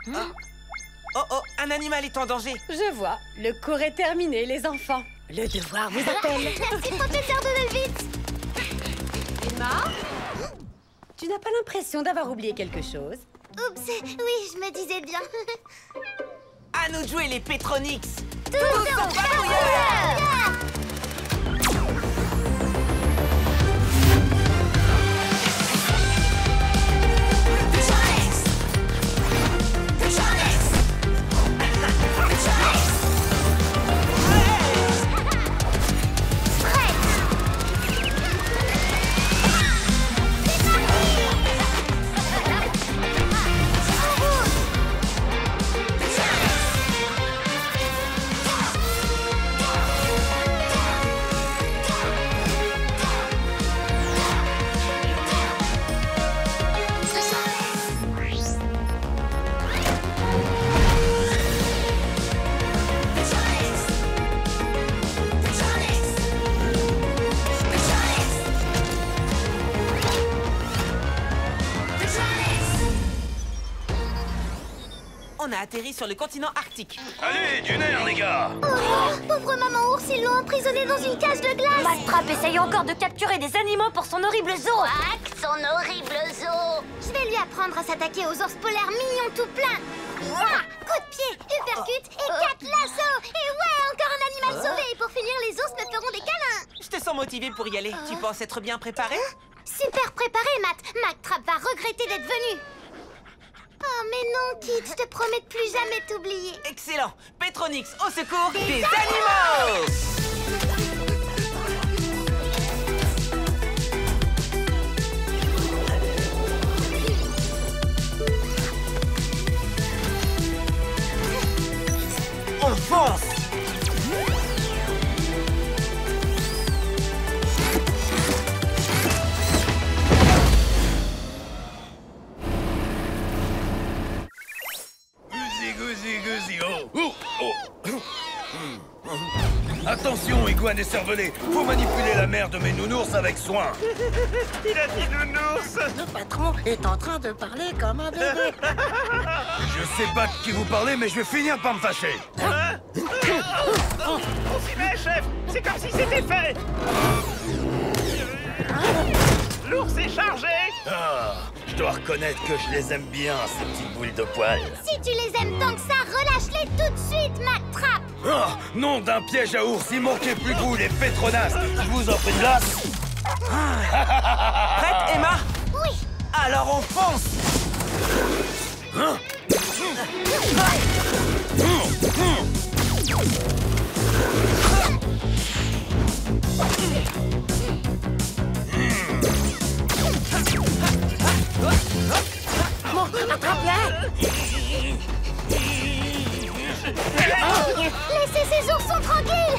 Oh oh, un animal est en danger. Je vois. Le cours est terminé, les enfants. Le devoir vous appelle. Merci, professeur de Velvet. Emma, tu n'as pas l'impression d'avoir oublié quelque chose? Oups, oui, je me disais bien. À nous de jouer les Petronix. Tous en patrouilleur. On a atterri sur le continent arctique. Allez, du nerf, les gars! Oh, pauvre maman ours, ils l'ont emprisonné dans une cage de glace. Mactrap essaye encore de capturer des animaux pour son horrible zoo. Quack, son horrible zoo. Je vais lui apprendre à s'attaquer aux ours polaires mignons tout plein. Ouah, coup de pied, uppercut et 4 lassos. Et ouais, encore un animal sauvé. Et pour finir, les ours me feront des câlins. Je te sens motivé pour y aller. Tu penses être bien préparé? Super préparé, Matt. Mactrap va regretter d'être venu. Oh, mais non, Kit, je te promets de plus jamais t'oublier. Excellent. Petronix, au secours des animaux. On fonce. Attention, iguane et cervelet, faut manipuler la mère de mes nounours avec soin. Il a dit nounours. Le patron est en train de parler comme un bébé. Je sais pas de qui vous parlez, mais je vais finir par me fâcher. On s'y met, chef. C'est comme si c'était fait. L'ours est chargé. Ah, je dois reconnaître que je les aime bien, ces petites boules de poils. Si tu les aimes tant que ça, relâche-les tout de suite, Mactrap. Ah, nom d'un piège à ours, il manquait plus que vous, les pétronas. Je vous offre une glace. Prête, Emma? Oui. Alors on fonce. Bon, attrape-la. Laissez ces oursons tranquilles.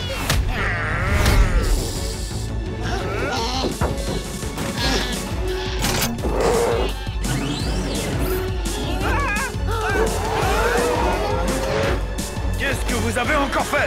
Qu'est-ce que vous avez encore fait?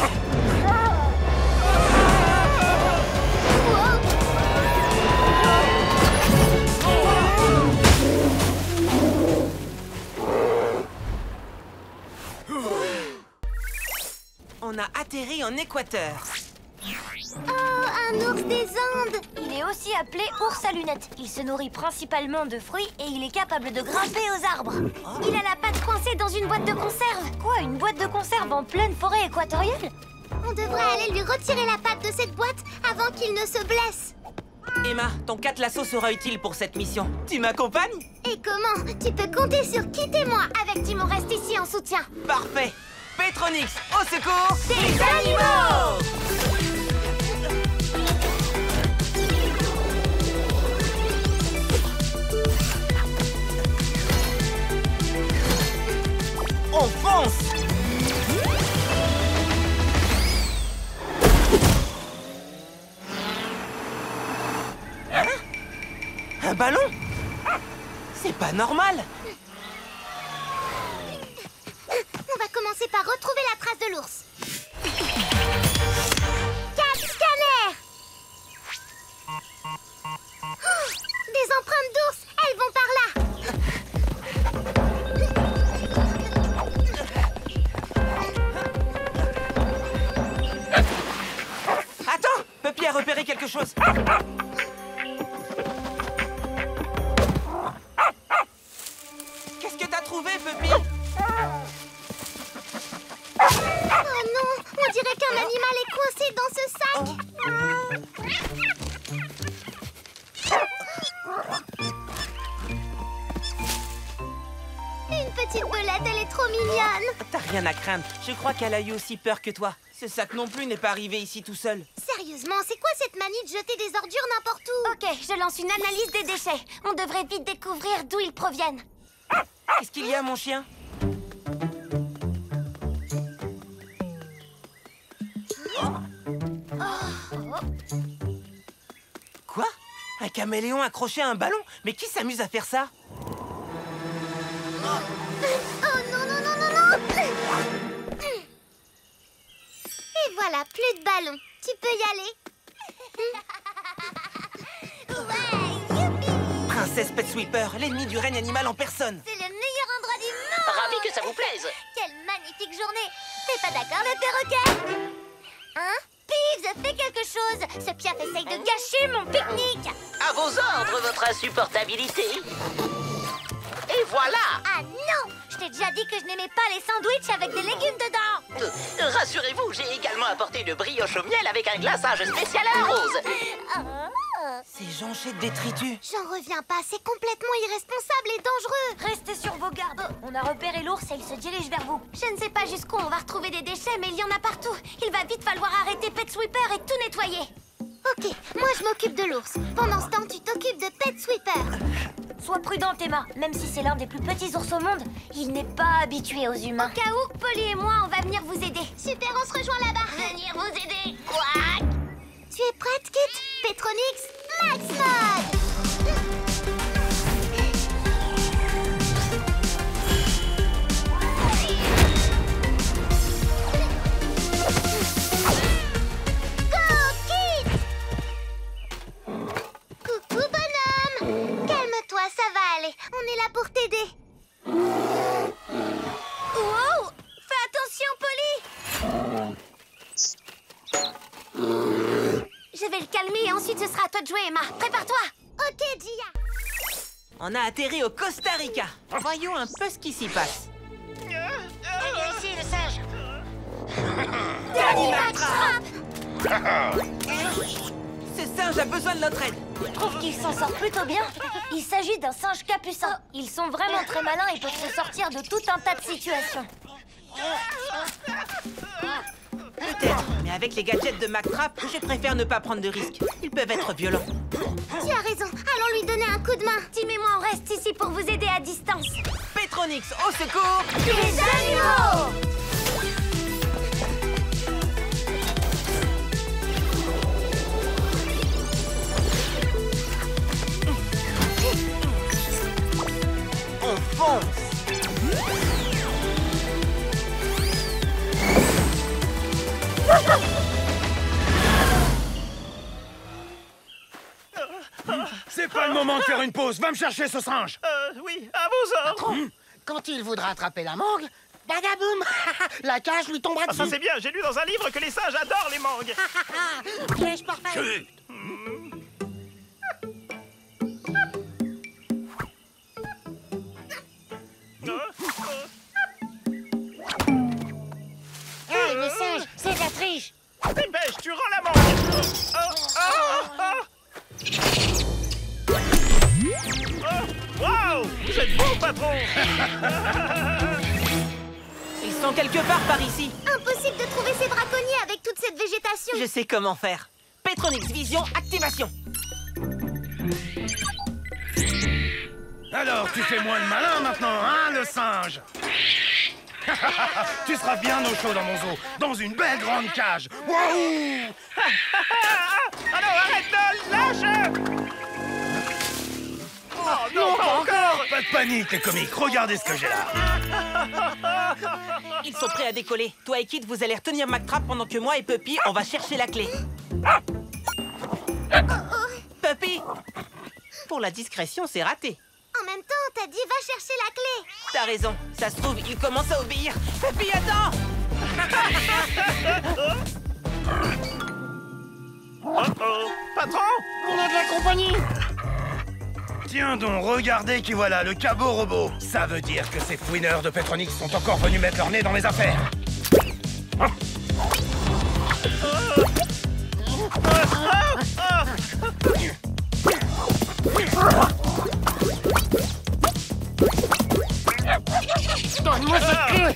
On a atterri en Équateur. Oh, un ours des Andes. Il est aussi appelé ours à lunettes. Il se nourrit principalement de fruits et il est capable de grimper aux arbres. Il a la patte coincée dans une boîte de conserve. Quoi, une boîte de conserve en pleine forêt équatoriale? On devrait aller lui retirer la patte de cette boîte avant qu'il ne se blesse. Emma, ton 4 lassos sera utile pour cette mission. Tu m'accompagnes? Et comment? Tu peux compter sur Kit et moi. Avec Tim, on reste ici en soutien. Parfait. Petronix, au secours Des animaux. On fonce. Hein? Un ballon? C'est pas normal. On va commencer par retrouver la trace de l'ours. Cap scanner. Oh, des empreintes d'ours. Elles vont par là. trouvé, Puppy? Oh non, on dirait qu'un animal est coincé dans ce sac. Une petite belette, elle est trop mignonne. T'as rien à craindre. Je crois qu'elle a eu aussi peur que toi. Ce sac non plus n'est pas arrivé ici tout seul. Sérieusement, c'est quoi cette manie de jeter des ordures n'importe où? Ok, je lance une analyse des déchets. On devrait vite découvrir d'où ils proviennent. Qu'est-ce qu'il y a, mon chien? Quoi? Un caméléon accroché à un ballon? Mais qui s'amuse à faire ça? Oh non, non, non, non, non! Et voilà, plus de ballon. Tu peux y aller. Ouais, youpi! Princesse Pet Sweeper, l'ennemi du règne animal en personne. C'est le meilleur endroit du monde! Ravi que ça vous plaise. Quelle magnifique journée! T'es pas d'accord, le perroquet? Hein? Peeves, fais quelque chose! Ce piaf essaye de gâcher mon pique-nique! À vos ordres, votre insupportabilité. Et voilà. Ah non! Je t'ai déjà dit que je n'aimais pas les sandwichs avec des légumes dedans! Rassurez-vous, j'ai également apporté de brioche au miel avec un glaçage spécial à la rose. Ces jonchés de détritus. J'en reviens pas, c'est complètement irresponsable et dangereux! Restez sur vos gardes. On a repéré l'ours et il se dirige vers vous. Je ne sais pas jusqu'où on va retrouver des déchets, mais il y en a partout. Il va vite falloir arrêter Pet Sweeper et tout nettoyer. Ok, moi je m'occupe de l'ours. Pendant ce temps, tu t'occupes de Pet Sweeper. Sois prudente, Emma. Même si c'est l'un des plus petits ours au monde, il n'est pas habitué aux humains. Au cas où, Polly et moi, on va venir vous aider. Super, on se rejoint là-bas. Venir vous aider. Quoi? Tu es prête, Kit? Petronix, Max Mode! Coucou, bonhomme! Calme-toi, ça va aller. On est là pour t'aider. Wow! Fais attention, Polly! Je vais le calmer et ensuite ce sera à toi de jouer, Emma. Prépare-toi! Ok, Gia! On a atterri au Costa Rica. Voyons un peu ce qui s'y passe. Viens ici, le singe. Dernier Trap! Ce singe a besoin de notre aide. Je trouve qu'il s'en sort plutôt bien. Il s'agit d'un singe capucin. Ils sont vraiment très malins et peuvent se sortir de tout un tas de situations. Peut-être, mais avec les gadgets de MacTrap, je préfère ne pas prendre de risques. Ils peuvent être violents. Tu as raison, allons lui donner un coup de main. Tim et moi, on reste ici pour vous aider à distance. Petronix, au secours! Les animaux! On fonce! C'est pas le moment de faire une pause. Va me chercher ce singe. Oui, à vos ordres. Quand il voudra attraper la mangue, badaboum! La cage lui tombera Ah, ça dessus. c'est bien, j'ai lu dans un livre que les singes adorent les mangues. Piège parfait. Chut. Hey, le singe, c'est de la triche. Dépêche, tu rends la mangue. Waouh, vous êtes beau, patron. Ils sont quelque part par ici. Impossible de trouver ces braconniers avec toute cette végétation. Je sais comment faire. Petronix Vision, activation. Alors, tu fais moins de malin maintenant, hein, le singe? Tu seras bien au chaud dans mon zoo, dans une belle grande cage. Waouh! Alors arrête de lâche. Oh non, pas encore. Pas de panique, les comiques. Regardez ce que j'ai là. Ils sont prêts à décoller. Toi et Kid, vous allez retenir MacTrap pendant que moi et Puppy, on va chercher la clé. Puppy! Pour la discrétion, c'est raté. En même temps, t'as dit va chercher la clé. T'as raison. Ça se trouve, il commence à obéir. Puppy, attends! Patron. On a de la compagnie. Tiens donc, regardez qui voilà, le cabot robot. Ça veut dire que ces fouineurs de Petronix sont encore venus mettre leur nez dans mes affaires. Donne-moi cette clé.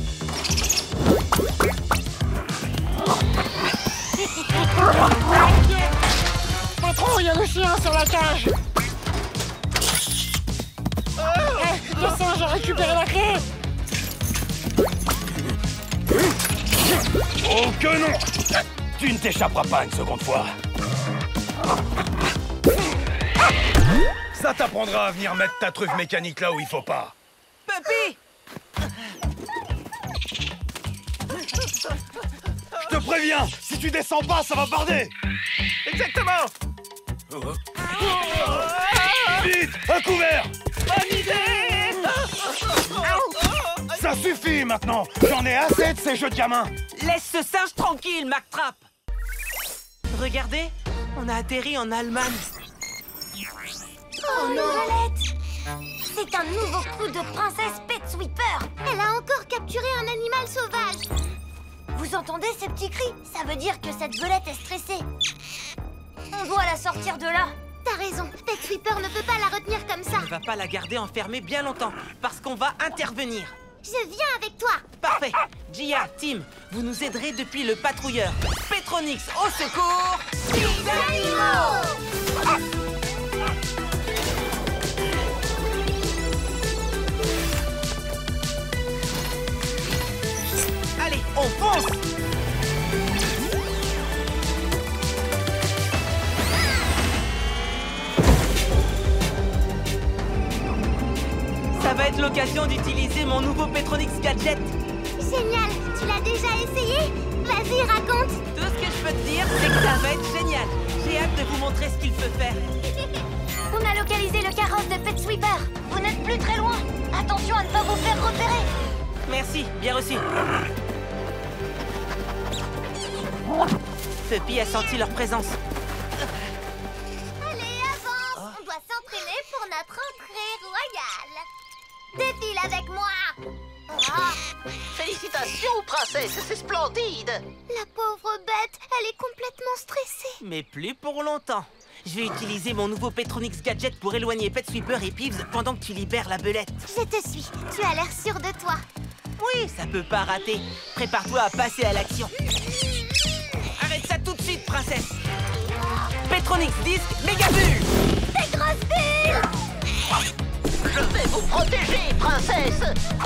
Patron, il y a le chien sur la cage. Le singe a récupéré la clé. Oh que non! Tu ne t'échapperas pas une seconde fois. Ça t'apprendra à venir mettre ta truffe mécanique là où il faut pas. Puppy! Je te préviens, si tu descends pas, ça va barder. Exactement. Vite, un couvert. Bonne idée. Ça suffit maintenant. J'en ai assez de ces jeux de gamins. Laisse ce singe tranquille, McTrap! Regardez, on a atterri en Allemagne. Oh non, Violette! C'est un nouveau coup de princesse Pet Sweeper. Elle a encore capturé un animal sauvage. Vous entendez ces petits cris? Ça veut dire que cette belette est stressée. On doit la sortir de là. T'as raison, Pet Sweeper ne peut pas la retenir comme ça. On ne va pas la garder enfermée bien longtemps, parce qu'on va intervenir. Je viens avec toi. Parfait. Gia, Tim, vous nous aiderez depuis le patrouilleur. Petronix, au secours! Les animaux! Allez, on fonce! Ça va être l'occasion d'utiliser mon nouveau Petronix Gadget. Génial. Tu l'as déjà essayé? Vas-y, raconte. Tout ce que je peux te dire, c'est que ça va être génial. J'ai hâte de vous montrer ce qu'il peut faire. On a localisé le carrosse de Pet Sweeper. Vous n'êtes plus très loin. Attention à ne pas vous faire repérer. Merci, bien reçu. Puppy a senti leur présence. Allez, avance. On doit s'entraîner pour notre entrée royale. Défile avec moi. Félicitations, princesse, c'est splendide. La pauvre bête, elle est complètement stressée. Mais plus pour longtemps. Je vais utiliser mon nouveau Petronix Gadget pour éloigner Pet Sweeper et Peeves pendant que tu libères la belette. Je te suis. Tu as l'air sûr de toi. Oui, ça peut pas rater. Prépare-toi à passer à l'action. Arrête ça tout de suite, princesse. Petronix Disque Mégabulle. Des grosses bulles. Je vais vous protéger, princesse.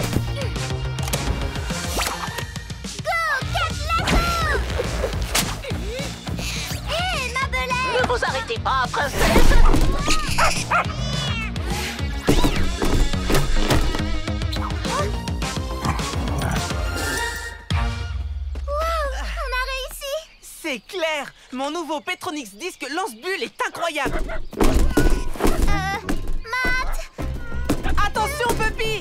Go, Cat Lasso. Hé, ma belette. Ne vous arrêtez pas, princesse. C'est clair. Mon nouveau Petronix Disque lance-bulle est incroyable. Matt. Attention, Puppy.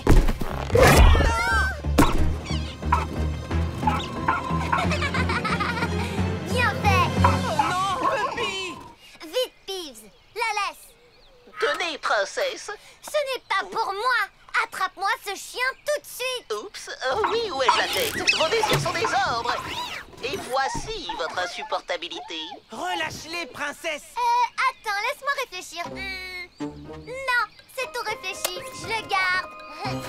Bien fait. Oh non, Puppy. Vite, Peeves. La laisse. Tenez, princesse. Ce n'est pas pour moi. Attrape-moi ce chien tout de suite. Oups, oui, où est la tête? Vos désirs sont des ordres. Et voici votre insupportabilité. Relâche-les, princesse. Attends, laisse-moi réfléchir. Non, c'est tout réfléchi. Je le garde.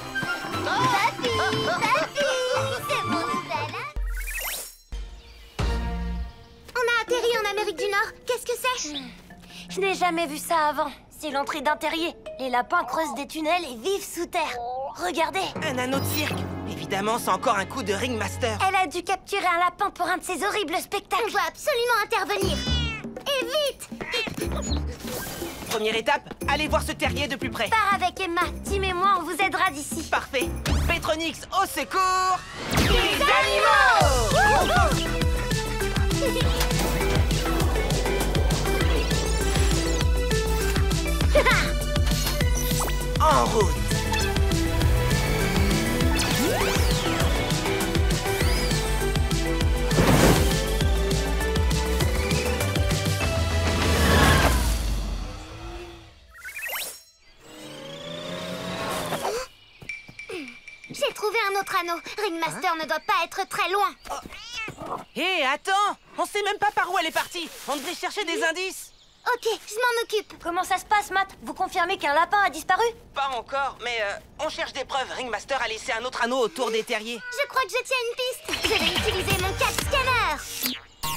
Papy, c'est mon nouvel ami. On a atterri en Amérique du Nord. Qu'est-ce que c'est? Je n'ai jamais vu ça avant. C'est l'entrée d'un terrier. Les lapins creusent des tunnels et vivent sous terre. Regardez. Un anneau de cirque. Évidemment, c'est encore un coup de Ringmaster. Elle a dû capturer un lapin pour un de ses horribles spectacles. On doit absolument intervenir. Et vite. Première étape, allez voir ce terrier de plus près. Pars avec Emma. Tim et moi, on vous aidera d'ici. Parfait. Petronix, au secours. Les animaux. En route. J'ai trouvé un autre anneau. Ringmaster ne doit pas être très loin. Hé, attends! On sait même pas par où elle est partie. On devrait chercher des indices. Ok, je m'en occupe. Comment ça se passe, Matt? Vous confirmez qu'un lapin a disparu? Pas encore, mais on cherche des preuves. Ringmaster a laissé un autre anneau autour des terriers. Je crois que je tiens une piste. Je vais utiliser mon cat scanner.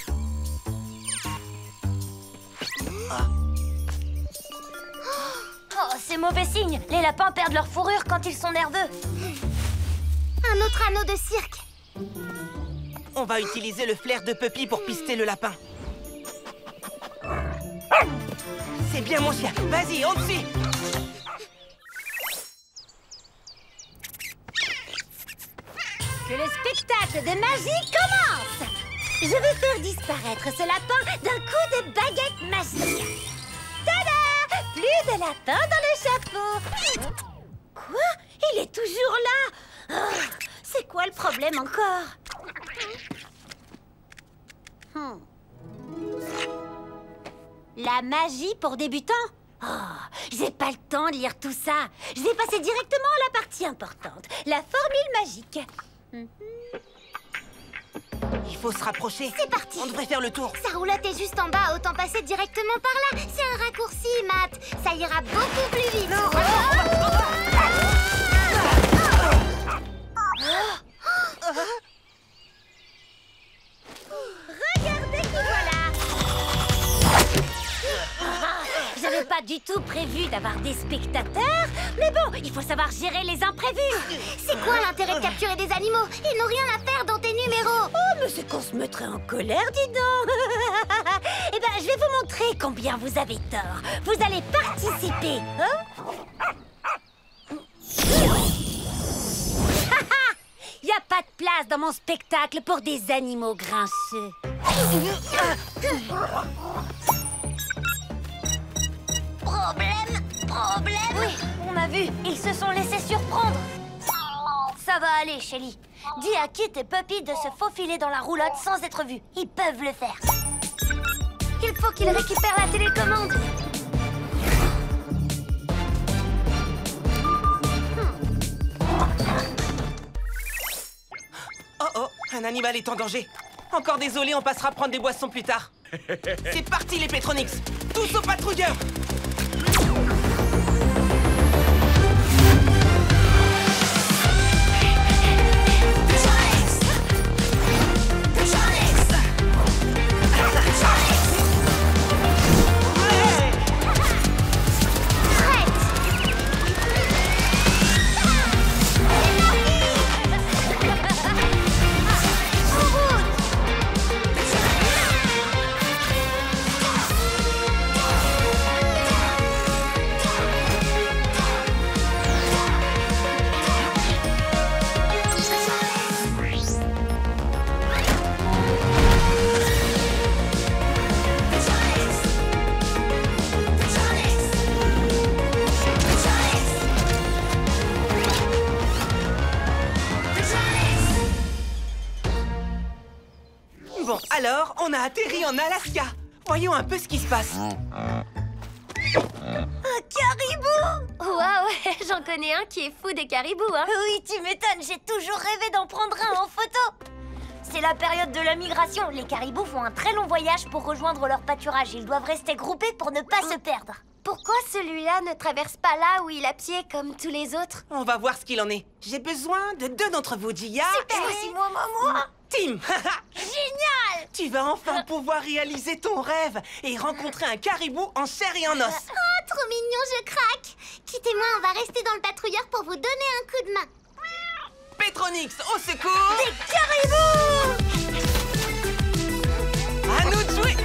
Oh, c'est mauvais signe. Les lapins perdent leur fourrure quand ils sont nerveux. Un autre anneau de cirque. On va utiliser le flair de Puppy pour pister le lapin. C'est bien mon chien. Vas-y, on te suit. Que le spectacle de magie commence! Je vais faire disparaître ce lapin d'un coup de baguette magique. Tada! Plus de lapin dans le chapeau. Quoi? Il est toujours là. Oh, c'est quoi le problème encore? La magie pour débutants? Oh, j'ai pas le temps de lire tout ça. Je vais passer directement à la partie importante, la formule magique. Il faut se rapprocher. C'est parti. On devrait faire le tour. Sa roulotte est juste en bas, autant passer directement par là. C'est un raccourci, Matt. Ça ira beaucoup plus vite. Regardez qui voilà! J'avais pas du tout prévu d'avoir des spectateurs, mais bon, il faut savoir gérer les imprévus. C'est quoi l'intérêt de capturer des animaux? Ils n'ont rien à faire dans tes numéros. Oh, mais c'est qu'on se mettrait en colère, dis donc. Eh ben, je vais vous montrer combien vous avez tort. Vous allez participer, hein? Il n'y a pas de place dans mon spectacle pour des animaux grincheux. Problème? Oui, on a vu. Ils se sont laissés surprendre. Ça va aller, Shelly. Dis à Kit et Puppy de se faufiler dans la roulotte sans être vus. Ils peuvent le faire. Il faut qu'ils récupèrent la télécommande. Oh oh, un animal est en danger. Encore désolé, on passera prendre des boissons plus tard. C'est parti les Petronix. Tous aux patrouilleurs. Bon, alors, on a atterri en Alaska. Voyons un peu ce qui se passe. Un caribou! Waouh, j'en connais un qui est fou des caribous, hein? Oui, tu m'étonnes, j'ai toujours rêvé d'en prendre un en photo. C'est la période de la migration. Les caribous font un très long voyage pour rejoindre leur pâturage. Ils doivent rester groupés pour ne pas se perdre. Pourquoi celui-là ne traverse pas là où il a pied comme tous les autres? On va voir ce qu'il en est. J'ai besoin de 2 d'entre vous, Gia. Super, aussi moi. Tim. Génial! Tu vas enfin pouvoir réaliser ton rêve et rencontrer un caribou en chair et en os. Oh, trop mignon, je craque! Quittez-moi, on va rester dans le patrouilleur pour vous donner un coup de main. Petronix, au secours! Des caribous! À nous de jouer!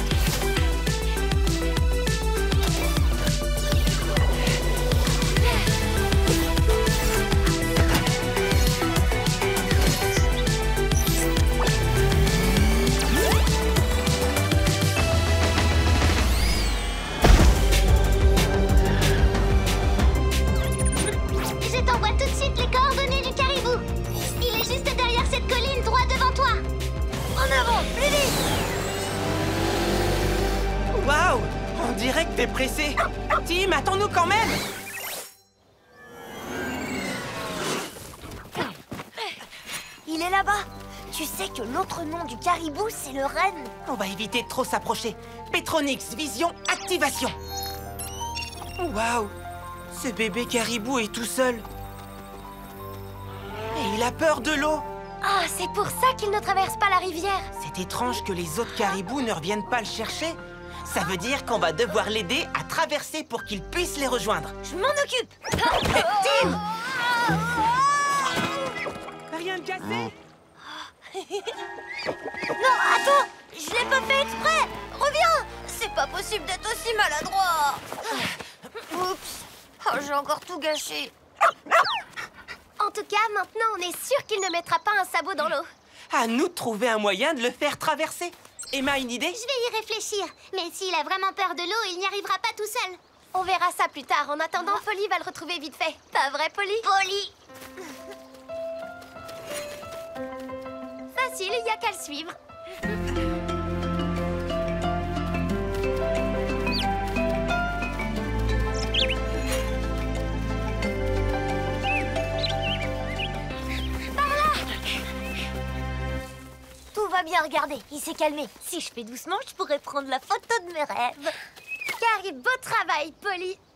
Je t'envoie tout de suite les coordonnées du caribou. Il est juste derrière cette colline, droit devant toi. En avant, plus vite! Waouh! On dirait que t'es pressé. Tim, attends-nous quand même! est là-bas. Tu sais que l'autre nom du caribou, c'est le renne. On va éviter de trop s'approcher. Petronix, vision, activation. Waouh! Ce bébé caribou est tout seul. Et il a peur de l'eau. Ah, c'est pour ça qu'il ne traverse pas la rivière. C'est étrange que les autres caribous ne reviennent pas le chercher. Ça veut dire qu'on va devoir l'aider à traverser pour qu'il puisse les rejoindre. Je m'en occupe. Tim! Rien de cassé? Non, attends, je l'ai pas fait exprès. Reviens. C'est pas possible d'être aussi maladroit. Oups. Oh, j'ai encore tout gâché. En tout cas, maintenant, on est sûr qu'il ne mettra pas un sabot dans l'eau. À nous de trouver un moyen de le faire traverser. Emma, une idée? Je vais y réfléchir. Mais s'il a vraiment peur de l'eau, il n'y arrivera pas tout seul. On verra ça plus tard. En attendant, Polly va le retrouver vite fait. Pas vrai, Polly? Polly! Facile, il n'y a qu'à le suivre. Par là! Tout va bien, regardez, il s'est calmé. Si je fais doucement, je pourrais prendre la photo de mes rêves. Carrie, beau travail, Polly.